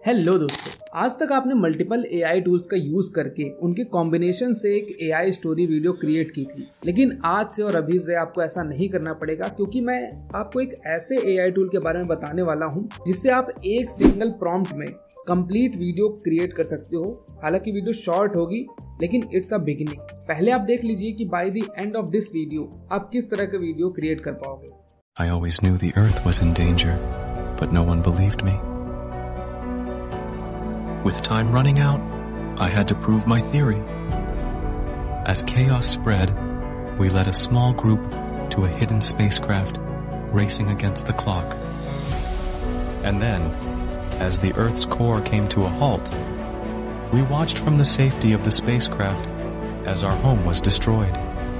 Hello दोस्तों, आज तक आपने मल्टीपल एआई टूल्स का यूज करके उनके कॉम्बिनेशन से एक एआई स्टोरी वीडियो क्रिएट की थी। लेकिन आज से और अभी से आपको ऐसा नहीं करना पड़ेगा, क्योंकि मैं आपको एक ऐसे एआई टूल के बारे में बताने वाला हूं जिससे आप एक सिंगल प्रॉम्प्ट में कंप्लीट वीडियो क्रिएट कर सकते हो। हालांकि वीडियो शॉर्ट होगी, लेकिन इट्स अ बिगिनिंग। पहले आप देख लीजिए कि by the end of this video आप किस तरह का वीडियो क्रिएट कर पाओगे। I always knew the Earth was in danger, but no one believed me. With time running out, I had to prove my theory. As chaos spread, we led a small group to a hidden spacecraft racing against the clock. And then, as the Earth's core came to a halt, we watched from the safety of the spacecraft as our home was destroyed.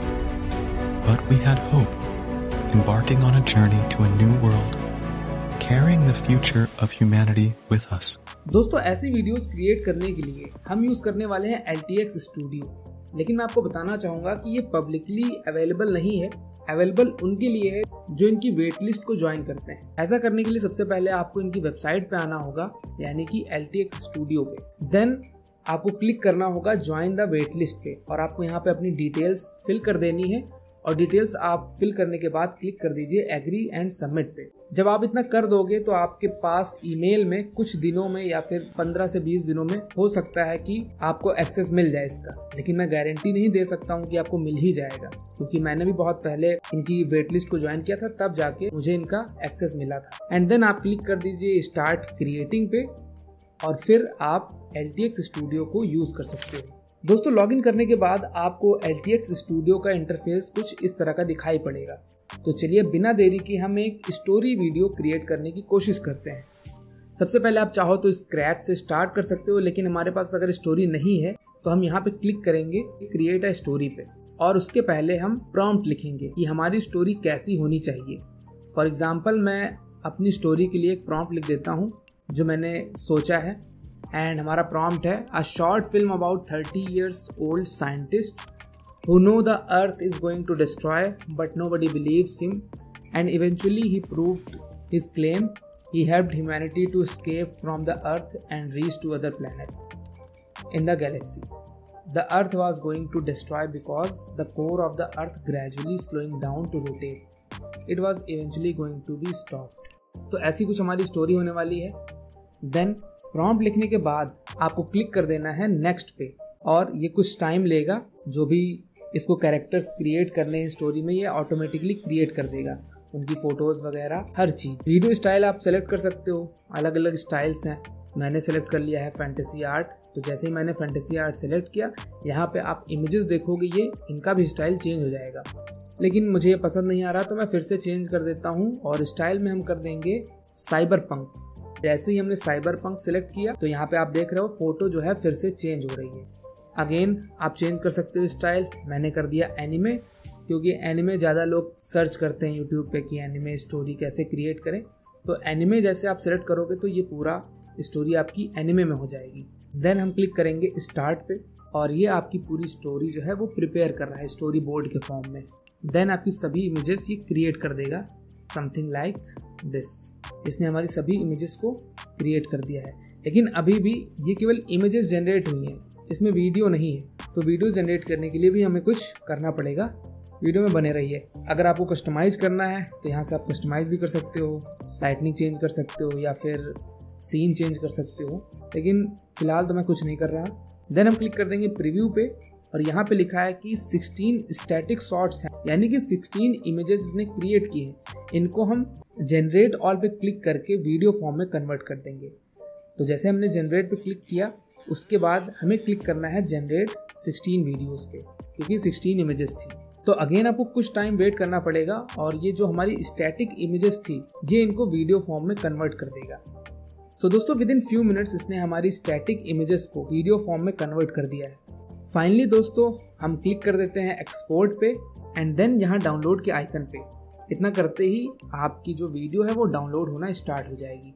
But we had hope. Embarking on a journey to a new world, carrying the future of humanity with us. दोस्तों, ऐसी videos create करने के लिए हम use करने वाले हैं LTX studio. लेकिन मैं आपको बताना चाहूंगा कि ये पब्लिकली अवेलेबल नहीं है। अवेलेबल उनके लिए है जो इनकी वेट लिस्ट को ज्वाइन करते हैं। ऐसा करने के लिए सबसे पहले आपको इनकी वेबसाइट पे आना होगा, यानी कि LTX स्टूडियो पे। देन आपको क्लिक करना होगा ज्वाइन द वेट लिस्ट पे, और आपको यहाँ पे अपनी डिटेल्स फिल कर देनी है। और डिटेल्स आप फिल करने के बाद क्लिक कर दीजिए एग्री एंड सबमिट पे। जब आप इतना कर दोगे तो आपके पास ईमेल में कुछ दिनों में या फिर 15 से 20 दिनों में हो सकता है कि आपको एक्सेस मिल जाए इसका। लेकिन मैं गारंटी नहीं दे सकता हूँ कि आपको मिल ही जाएगा, क्योंकि मैंने भी बहुत पहले इनकी वेट लिस्ट को ज्वाइन किया था, तब जाके मुझे इनका एक्सेस मिला था। एंड देन आप क्लिक कर दीजिए स्टार्ट क्रिएटिंग पे, और फिर आप LTX स्टूडियो को यूज कर सकते हो। दोस्तों, लॉगिन करने के बाद आपको LTX स्टूडियो का इंटरफेस कुछ इस तरह का दिखाई पड़ेगा। तो चलिए बिना देरी के हम एक स्टोरी वीडियो क्रिएट करने की कोशिश करते हैं। सबसे पहले आप चाहो तो स्क्रैच से स्टार्ट कर सकते हो, लेकिन हमारे पास अगर स्टोरी नहीं है तो हम यहाँ पे क्लिक करेंगे क्रिएट अ स्टोरी पे, और उसके पहले हम प्रॉम्प्ट लिखेंगे कि हमारी स्टोरी कैसी होनी चाहिए। फॉर एग्जाम्पल, मैं अपनी स्टोरी के लिए एक प्रॉम्प्ट लिख देता हूँ जो मैंने सोचा है। एंड हमारा प्रॉम्प्ट है a short film about 30 years old scientist who know the earth is going to destroy but nobody believes him, and eventually he proved his claim. He helped humanity to escape from the earth and reach to other planet in the galaxy. The earth was going to destroy because the core of the earth gradually slowing down to rotate. It was eventually going to be stopped. तो ऐसी कुछ हमारी story होने वाली है। Then prompt लिखने के बाद आपको क्लिक कर देना है नेक्स्ट पे, और ये कुछ टाइम लेगा। जो भी इसको कैरेक्टर्स क्रिएट करने हैं स्टोरी में, ये ऑटोमेटिकली क्रिएट कर देगा, उनकी फोटोज वगैरह हर चीज। वीडियो स्टाइल आप सेलेक्ट कर सकते हो, अलग अलग स्टाइल्स हैं। मैंने सेलेक्ट कर लिया है फैंटेसी आर्ट। तो जैसे ही मैंने फैंटेसी आर्ट सेलेक्ट किया, यहाँ पे आप इमेजेस देखोगे, ये इनका भी स्टाइल चेंज हो जाएगा। लेकिन मुझे ये पसंद नहीं आ रहा, तो मैं फिर से चेंज कर देता हूँ, और स्टाइल में हम कर देंगे साइबर पंक। जैसे ही हमने साइबर पंक सिलेक्ट किया तो यहाँ पे आप देख रहे हो फोटो जो है फिर से चेंज हो रही है। अगेन आप चेंज कर सकते हो स्टाइल। मैंने कर दिया एनिमे, क्योंकि एनिमे ज़्यादा लोग सर्च करते हैं यूट्यूब पे कि एनिमे स्टोरी कैसे क्रिएट करें। तो एनिमे जैसे आप सिलेक्ट करोगे तो ये पूरा स्टोरी आपकी एनिमे में हो जाएगी। देन हम क्लिक करेंगे स्टार्ट पे, और ये आपकी पूरी स्टोरी जो है वो प्रिपेयर कर रहा है स्टोरी बोर्ड के फॉर्म में। देन आपकी सभी इमेजेस ये क्रिएट कर देगा, समथिंग लाइक दिस। इसने हमारी सभी इमेजेस को क्रिएट कर दिया है। लेकिन अभी भी ये केवल इमेजेस जनरेट हुई हैं, इसमें वीडियो नहीं है। तो वीडियो जनरेट करने के लिए भी हमें कुछ करना पड़ेगा। वीडियो में बने रहिए। अगर आपको कस्टमाइज करना है तो यहाँ से आप कस्टमाइज भी कर सकते हो, लाइटनिंग चेंज कर सकते हो, या फिर सीन चेंज कर सकते हो। लेकिन फिलहाल तो मैं कुछ नहीं कर रहा। देन हम क्लिक कर देंगे प्रीव्यू पे, और यहाँ पे लिखा है कि 16 स्टैटिक शॉट्स हैं, यानी कि 16 इमेजेस इसने क्रिएट की हैं। इनको हम जनरेट ऑल पे क्लिक करके वीडियो फॉर्म में कन्वर्ट कर देंगे। तो जैसे हमने जनरेट पे क्लिक किया, उसके बाद हमें क्लिक करना है जनरेट 16 वीडियोस पे, क्योंकि 16 इमेजेस थी। तो अगेन आपको कुछ टाइम वेट करना पड़ेगा, और ये जो हमारी स्टैटिक इमेजेस थी ये इनको वीडियो फॉर्म में कन्वर्ट कर देगा। सो दोस्तों, विद इन फ्यू मिनट्स इसने हमारी स्टैटिक इमेजेस को वीडियो फॉर्म में कन्वर्ट कर दिया है। फाइनली दोस्तों, हम क्लिक कर देते हैं एक्सपोर्ट पे, एंड देन यहाँ डाउनलोड के आइकन पे। इतना करते ही आपकी जो वीडियो है वो डाउनलोड होना स्टार्ट हो जाएगी।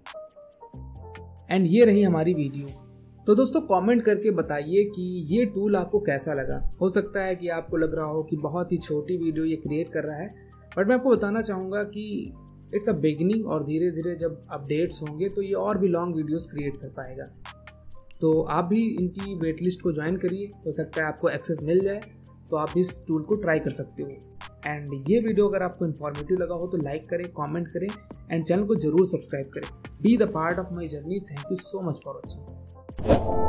एंड ये रही हमारी वीडियो। तो दोस्तों, कमेंट करके बताइए कि ये टूल आपको कैसा लगा। हो सकता है कि आपको लग रहा हो कि बहुत ही छोटी वीडियो ये क्रिएट कर रहा है, बट मैं आपको बताना चाहूँगा कि इट्स अ बिगिनिंग और धीरे धीरे जब अपडेट्स होंगे तो ये और भी लॉन्ग वीडियोस क्रिएट कर पाएगा। तो आप भी इनकी वेट लिस्ट को ज्वाइन करिए, हो सकता है आपको एक्सेस मिल जाए, तो आप इस टूल को ट्राई कर सकते हो। एंड ये वीडियो अगर आपको इन्फॉर्मेटिव लगा हो तो लाइक करें, कमेंट करें एंड चैनल को जरूर सब्सक्राइब करें। Be the part of my journey. Thank you so much for watching.